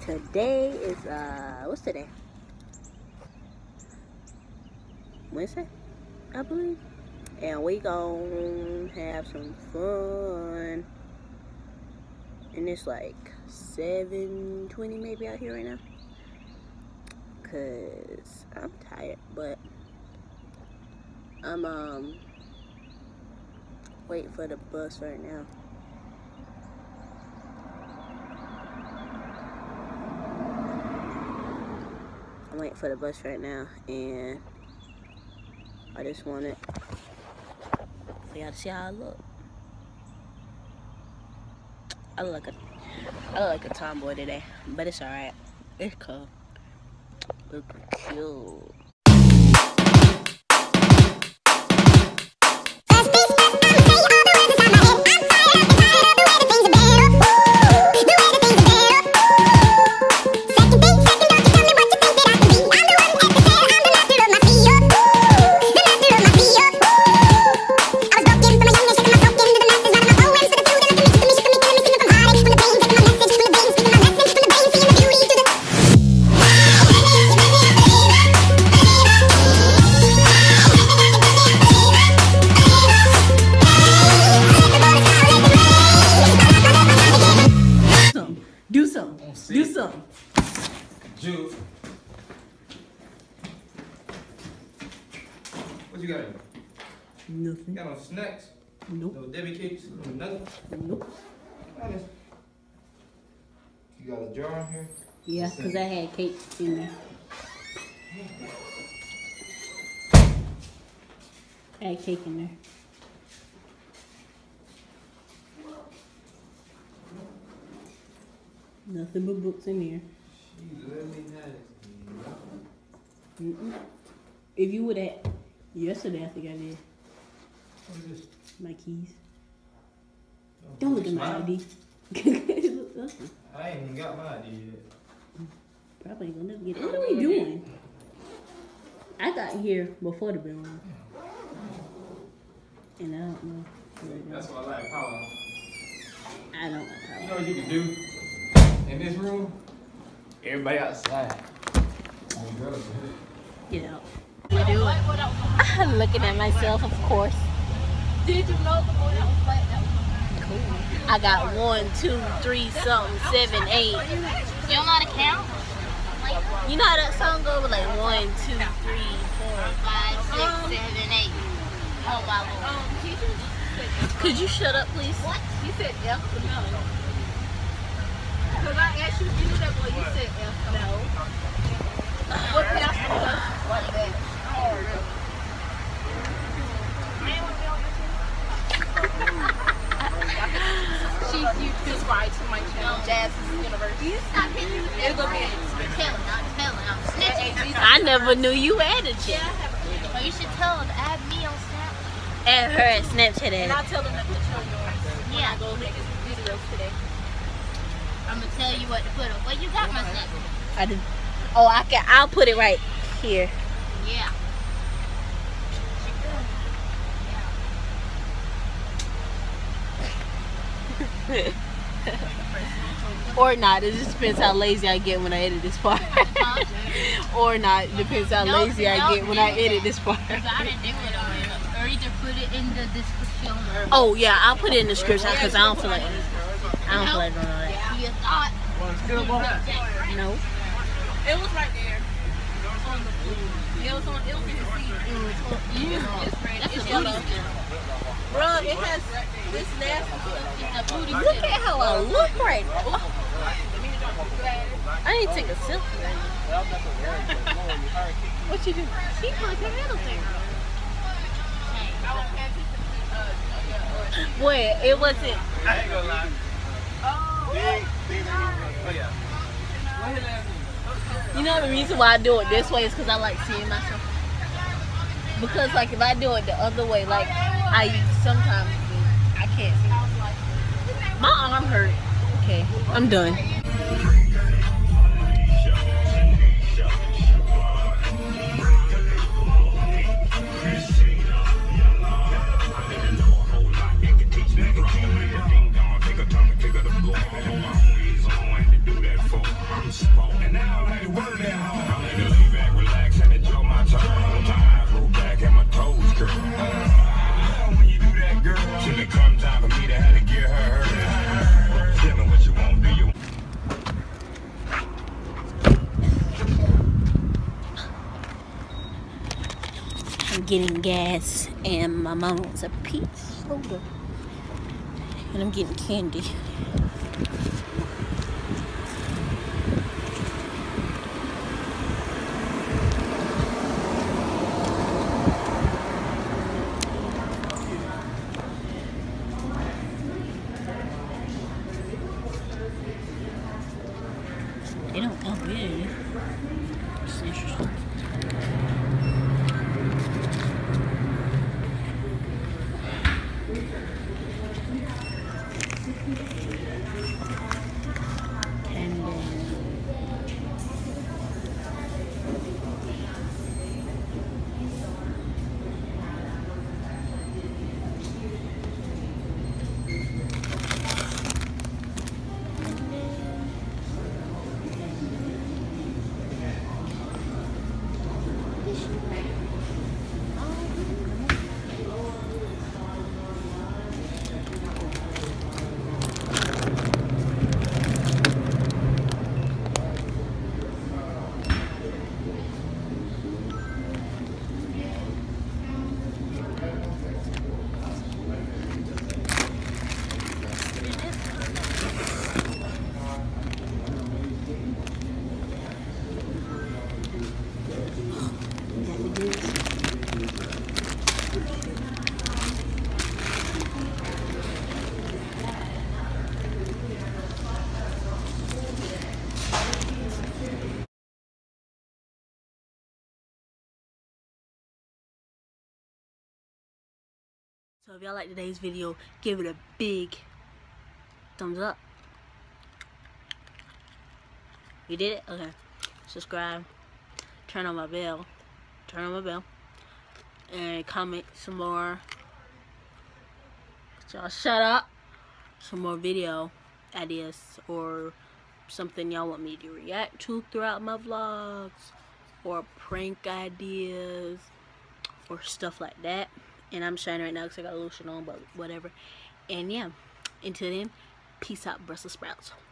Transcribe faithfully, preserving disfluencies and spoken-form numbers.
Today is, uh, what's today? Wednesday, I believe. And we gonna have some fun. And it's like seven twenty maybe out here right now. Cause I'm tired, but I'm um waiting for the bus right now. I'm waiting for the bus right now, and I just wanted for y'all to see how I look. I look like a I look like a tomboy today, but it's alright. It's cool. Look cute. Do something. Do something. Jude. What you got in? Nothing. You got no snacks? Nope. No Debbie cakes? Nothing? Nope. Honest. You got a jar in here? Yeah, because I had cake in there. I had cake in there. Nothing but books in there. She literally had Mm -mm. If you would have, yesterday I think I did. What is this? My keys. Oh, Don't look at my smile. I D. It looks awesome. I ain't even got my I D yet. Probably ain't gonna never get it. What are we doing? I got here before the bell rang. And I don't know. That's why I like power. I don't like You how. know what you can do in this room? Everybody outside. Get out. You do it. I'm looking at myself, of course. Did you know the boy that was like that? Cool. I got one, two, three, something, seven, eight. You don't know how to count? You know how that song goes? Like one, two, three, four, Five, six, seven, eight. Oh, my Lord. Um, teacher said Could you shut up, please? What? you said F or no? Because I asked you if you knew that boy, you said F. No. What pastor was What is that? she? You subscribe to my channel, Jazz's University. Stop hitting me. It'll go be Telling, not telling. I'm snitching. I never knew you added you. Oh, you should tell her to add me on Snap. Add her at Snapchat. And At I'll tell them that to show yours. When Yeah. I go make videos today. I'm going to tell you what to put up. Well, you got my Snap. I did. Oh, I can. I'll put it right here. Yeah. Or not. It just depends how lazy I get when I edit this part. Or not. It depends how No, lazy I no, get when I do edit that. this part. You gotta do it already. Or either put it in the description. Or Oh yeah, I'll put it in the description because I don't feel like I don't feel like doing all that. you thought. No. It was right there. On the It was on. It was in the seat. Yeah. It's red. That's It's a yellow. booty stick. Bruh, it has this nasty stuff. It's a booty Look stick. at how I look right now. I need to take a selfie right now. What you do? She put her middle finger. Boy, it wasn't. I ain't gonna lie. Oh. Oh, yeah. You know the reason why I do it this way is because I like seeing myself. Because like if I do it the other way, like I sometimes do, I can't see. My arm hurt. Okay, I'm done. And now I like to work that hard. I like to lay back, relax, and enjoy my time. My eyes roll back and my toes curl. When you do that, girl, till it come time for me to have to get her her. Tell me what you want, do you? I'm getting gas and my mom wants a peach soda. And I'm getting candy. They don't come big. It's interesting. So if y'all like today's video, give it a big thumbs up. You did it? Okay. Subscribe. Turn on my bell. Turn on my bell. And comment some more. Y'all shut up. Some more video ideas or something y'all want me to react to throughout my vlogs. Or prank ideas. Or stuff like that. And I'm shining right now because I got lotion on, but whatever. And yeah, until then, peace out, Brussels sprouts.